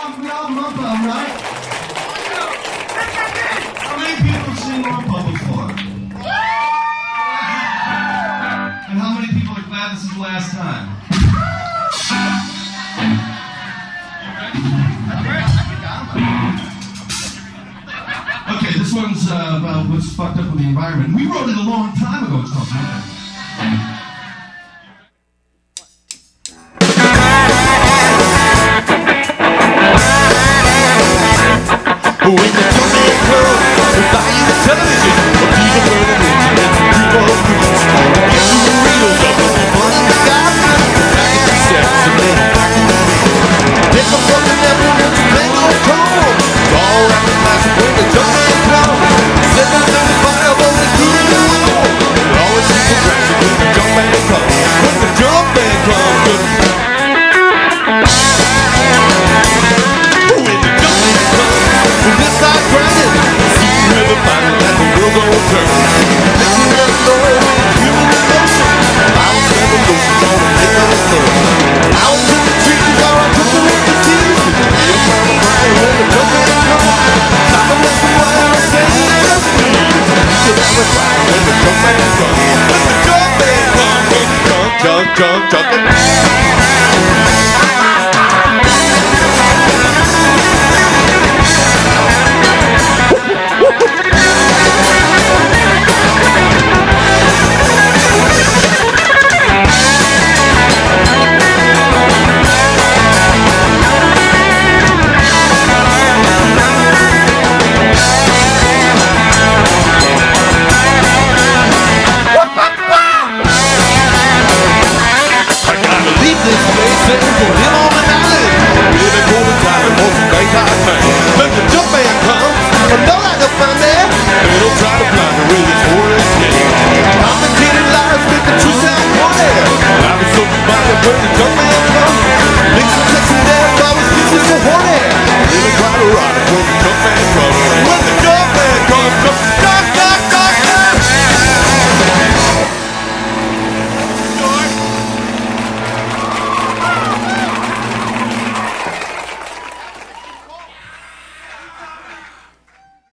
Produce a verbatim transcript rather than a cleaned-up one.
all, we all MUMPO, right? How many people have seen MUMPO before? And how many people are glad this is the last time? Okay, this one's uh, about what's fucked up with the environment. We wrote it a long time ago. It's called MUMPO. When the company club will buy you a television, or be the bird of internet, people of Christmas, get you the real love of the money you got, I can be sensible. Pick up from the level and the thing will come. All right, the classic when the company club, slipping through the fire, but we do it all. Always keep progressing when the jump band comes. When the jump band comes, when this side grinding, see you never find it like the world gon' turn. If you never know it when you're human emotion, I was never lotion on a pick of the sun. I was in the trees, or I took the little disease. You're trying to cry when the jump ain't come. Talk about the wine, I'm saying that's me. You never cry when the jump ain't come. When the jump ain't come, jump, jump, jump, jump, jump.